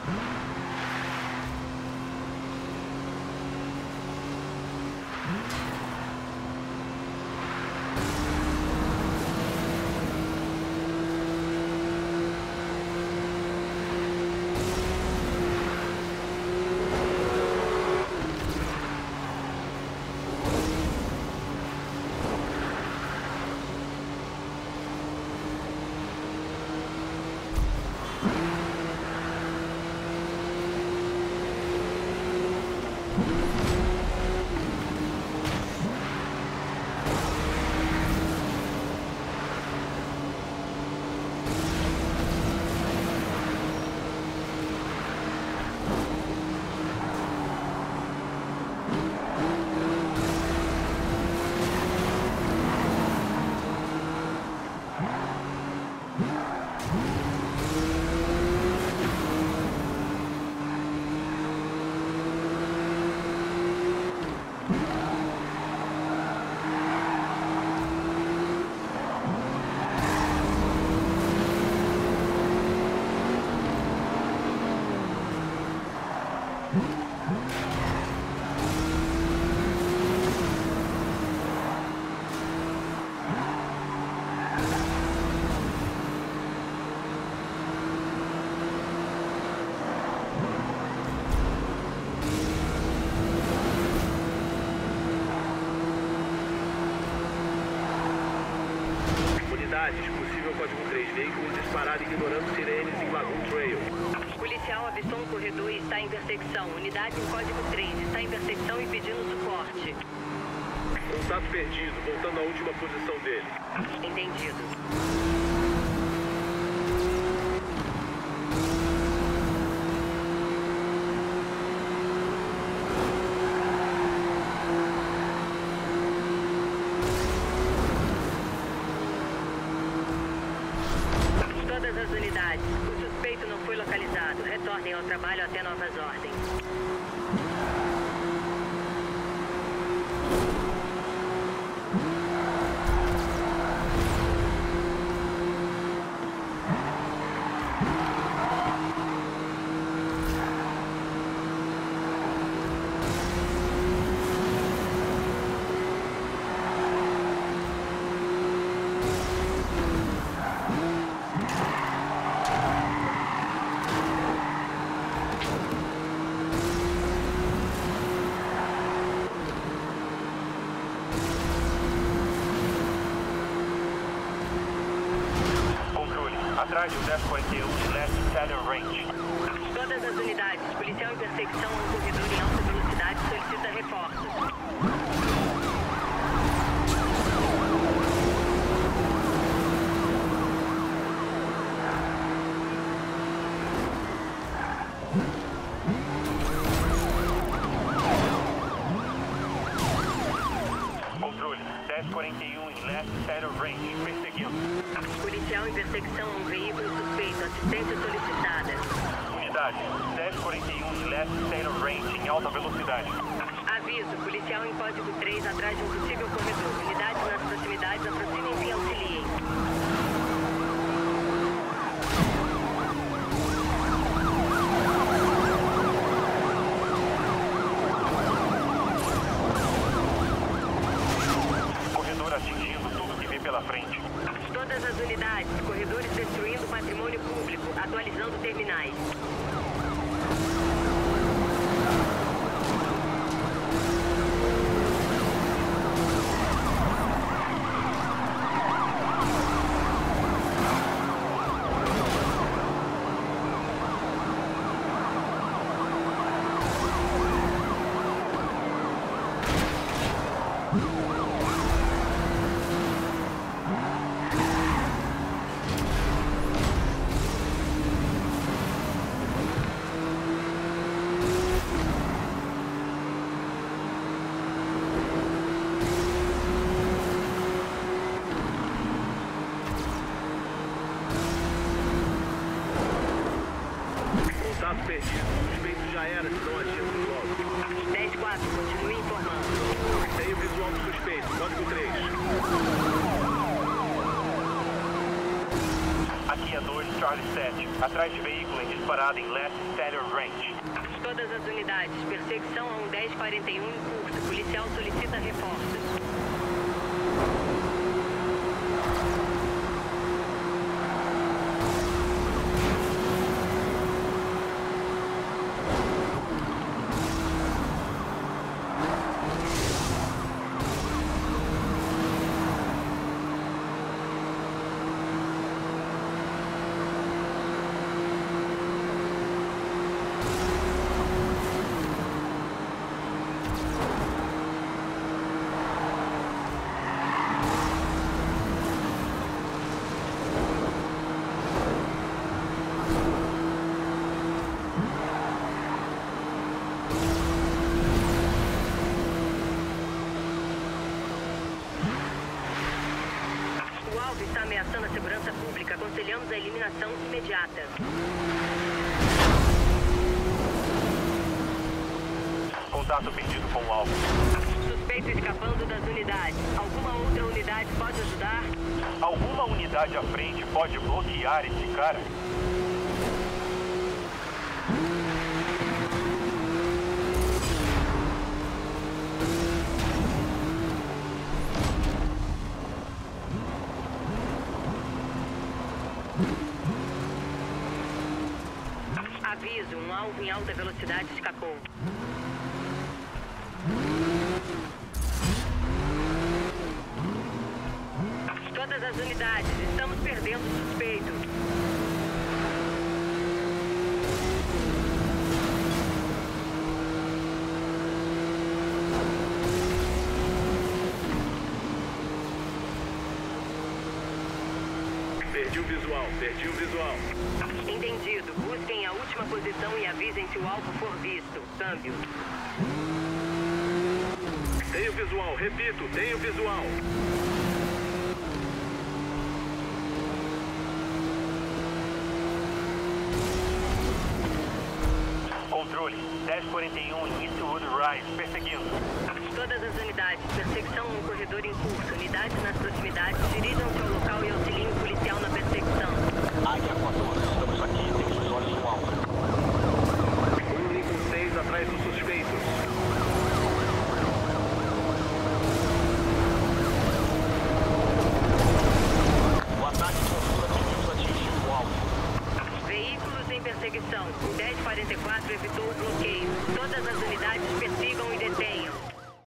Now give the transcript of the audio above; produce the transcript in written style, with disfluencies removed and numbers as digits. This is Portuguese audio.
Possível código 3, veículo disparado ignorando sirenes em Lagoon Trail. Policial avistou um corredor e está em intersecção. Unidade em código 3, está em intersecção e pedindo suporte. Contato perdido, voltando à última posição dele. Entendido. Todas as unidades. O suspeito não foi localizado. Retornem ao trabalho até novas ordens. Atrás do 1041 de Last Saturn Range. Todas as unidades. Policial em perseguição a um corredor em alta velocidade solicita reforços. Controle, 1041 em Last Saturn Range, perseguindo. Policial em perseguição a um veículo suspeito. Assistência solicitada. Unidade, 1041 em Last Saturn Range, em alta velocidade. Aviso, policial em código 3 atrás de um possível corredor. Unidades nas proximidades, aproximem-se e auxiliem. Corredor atingindo tudo que vê pela frente. Todas as unidades, corredores destruindo patrimônio público, atualizando terminais. Contato perdido. O suspeito já era, se não agindo logo. 10-4, continue informando. Tem o visual do suspeito, código 3. Aqui é 2, Charlie 7. Atrás de veículo em disparada em Last Stellar Range. Todas as unidades, perseguição a um 1041 em curso. Policial solicita reforços. O alvo está ameaçando a segurança pública. Aconselhamos a eliminação imediata. Contato perdido com o alvo. Suspeito escapando das unidades. Alguma outra unidade pode ajudar? Alguma unidade à frente pode bloquear esse cara? Aviso, um alvo em alta velocidade escapou. Todas as unidades, estamos perdendo o suspeito. Perdi o visual, perdi o visual. Entendido. Busquem a última posição e avisem se o alvo for visto. Câmbio. Tenho visual, repito, tenho visual. Controle, 1041 em Eastwood Rise, perseguindo. Todas as unidades, perseguição no corredor em curso. Unidades nas proximidades, dirijam-se ao local e auxiliem o policial na perseguição. Águia 14, estamos aqui, temos os olhos no alvo. Lincoln 6 atrás dos suspeitos. O ataque de altura permitiu atingir o alvo. Veículos em perseguição. O 1044 evitou o bloqueio. Todas as unidades persigam e detenham.